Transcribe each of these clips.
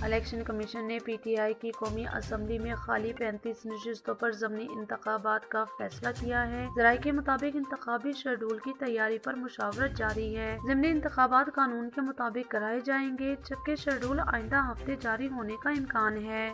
Election commission نے P T I کی قومی اسمبلی میں خالی 35 نشستوں پر ضمنی انتخابات کا فیصلہ کیا ہے۔ ذرائع کے مطابق انتخابی شیڈول کی تیاری پر مشاورت جاری ہے۔ ضمنی انتخابات قانون کے مطابق کرائے جائیں گے، جبکہ شیڈول آئندہ ہفتے جاری ہونے کا امکان ہے۔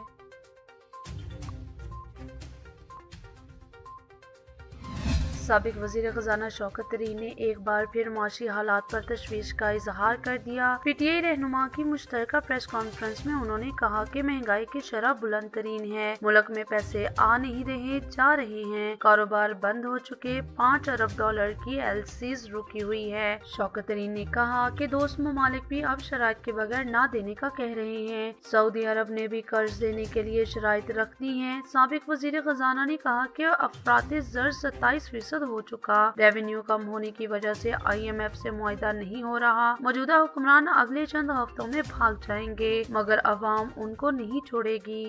سابق وزیر خزانہ شوکت طرین نے ایک بار پھر معاشی حالات پر تشویش کا اظہار کر دیا۔ پی ٹی آئی رہنما کی مشترکہ پریس کانفرنس میں انہوں نے کہا کہ مہنگائی کی شرح بلند ترین ہے، ملک میں پیسے آ نہیں رہے، جا رہے ہیں، کاروبار بند ہو چکے، $5 ارب کی LCs رکی ہوئی ہے۔ شوکت طرین نے کہا کہ دوست ممالک بھی اب شرائط کے بغیر نہ دینے کا کہہ رہے ہیں۔ سعودی عرب نے بھی قرض دینے کے لیے شرائط رکھ دی ہیں۔ سابق وزیر خزانہ نے کہا کہ افراط زر 27% ہو چکا، ریونیو کم ہونے کی وجہ سے IMF سے معاہدہ نہیں ہو رہا، موجودہ حکمران اگلے چند ہفتوں میں بھاگ جائیں گے مگر عوام ان کو نہیں چھوڑے گی۔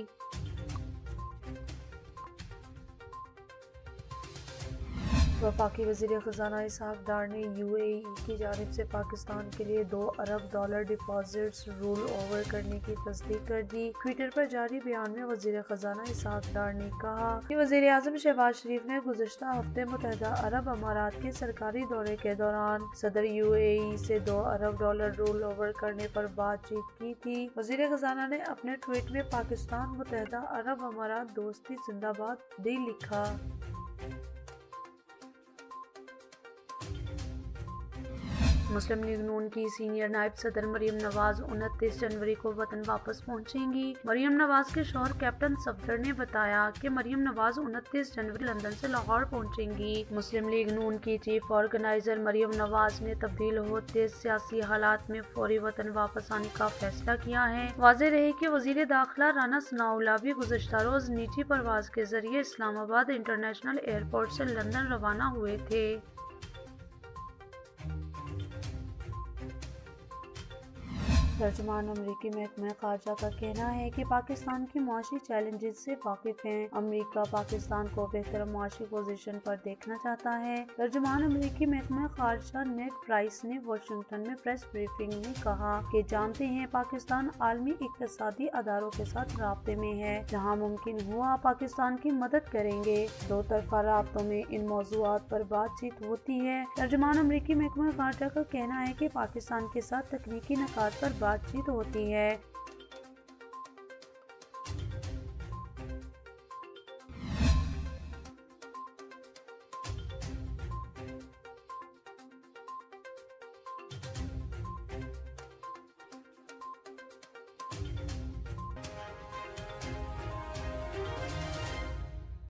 وفاقی وزیر خزانہ اسحاق ڈار نے UAE کی جانب سے پاکستان کے لیے $2 ارب ڈپازٹس رول اوور کرنے کی تصدیق کر دی۔ ٹویٹر پر جاری بیان میں وزیر خزانہ اسحاق ڈار نے کہا کہ وزیر اعظم شہباز شریف نے گزشتہ ہفتے متحدہ عرب امارات کے سرکاری دورے کے دوران صدر UAE سے $2 ارب رول اوور کرنے پر بات چیت کی تھی۔ وزیر خزانہ نے اپنے ٹویٹ میں پاکستان متحدہ عرب امارات دوستی زندہ باد بھی لکھا۔ مسلم لیگ نون کی سینئر نائب صدر مریم نواز 29 جنوری کو وطن واپس پہنچیں گی۔ مریم نواز کے شوہر کیپٹن صفدر نے بتایا کہ مریم نواز 29 جنوری لندن سے لاہور پہنچیں گی۔ مسلم لیگ نون کی چیف آرگنائزر مریم نواز نے تبدیل ہوتے سیاسی حالات میں فوری وطن واپس آنے کا فیصلہ کیا ہے۔ واضح رہے کہ وزیر داخلہ رانا ثناء اللہ بھی گزشتہ روز نجی پرواز کے ذریعے اسلام آباد انٹرنیشنل ایئرپورٹ سے لندن روانہ ہوئے تھے۔ ترجمان امریکی محکمہ خارجہ کا کہنا ہے کہ پاکستان کی معاشی چیلنجز سے واقف ہیں۔ امریکہ پاکستان کو بہتر معاشی پوزیشن پر دیکھنا چاہتا ہے۔ ترجمان امریکی محکمہ خارجہ نیڈ پرائس نے واشنگٹن میں پریس بریفنگ میں کہا کہ جانتے ہیں پاکستان عالمی اقتصادی اداروں کے ساتھ رابطے میں ہے، جہاں ممکن ہوا پاکستان کی مدد کریں گے۔ دو طرفہ رابطوں میں ان موضوعات پر بات چیت ہوتی ہے۔ ترجمان امریکی محکمہ خارجہ کا کہنا ہے کہ پاکستان کے ساتھ تکنیکی نکات پر بات چیت ہوتی ہے۔